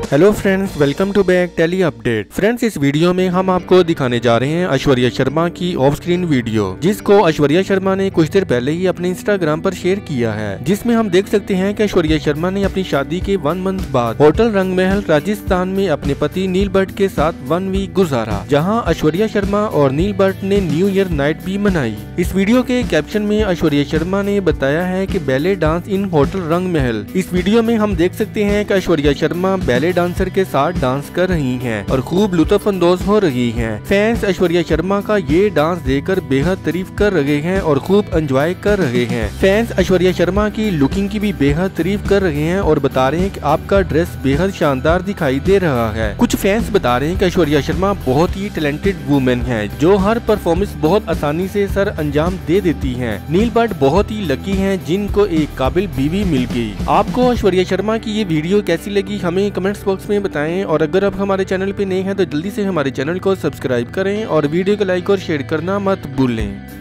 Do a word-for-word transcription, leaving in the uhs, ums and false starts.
Hello friends, welcome to back tele update. Friends, इस video में हम आपको दिखाने जा रहे हैं ऐश्वर्या शर्मा की ऑफ स्क्रीन वीडियो, जिसको ऐश्वर्या शर्मा ने कुछ देर पहले ही अपने इंस्टाग्राम पर शेयर किया है, जिसमें हम देख सकते हैं कि ऐश्वर्या शर्मा ने अपनी शादी के वन मंथ बाद होटल रंग महल राजस्थान में अपने पति नील भट्ट के साथ वन वीक गुजारा, जहाँ ऐश्वर्या शर्मा और नील भट्ट ने न्यू ईयर नाइट भी मनाई। इस वीडियो के कैप्शन में ऐश्वर्या शर्मा ने बताया है कि बैले डांस इन होटल रंग महल। इस वीडियो में हम देख सकते हैं कि ऐश्वर्या शर्मा बैले डांसर के साथ डांस कर रही हैं और खूब लुत्फअंदोज हो रही हैं। फैंस ऐश्वर्या शर्मा का ये डांस देखकर बेहद तारीफ कर रहे हैं और खूब एंजॉय कर रहे हैं। फैंस ऐश्वर्या शर्मा की लुकिंग की भी बेहद तारीफ कर रहे हैं और बता रहे हैं कि आपका ड्रेस बेहद शानदार दिखाई दे रहा है। कुछ फैंस बता रहे हैं कि ऐश्वर्या शर्मा बहुत ही टैलेंटेड वुमेन है, जो हर परफॉर्मेंस बहुत आसानी से सर अंजाम दे देती है। नील भट्ट बहुत ही लकी है जिनको एक काबिल बीवी मिल गई। आपको ऐश्वर्या शर्मा की ये वीडियो कैसी लगी हमें कमेंट्स बॉक्स में बताएं, और अगर आप हमारे चैनल पे नए हैं तो जल्दी से हमारे चैनल को सब्सक्राइब करें और वीडियो को लाइक और शेयर करना मत भूलें।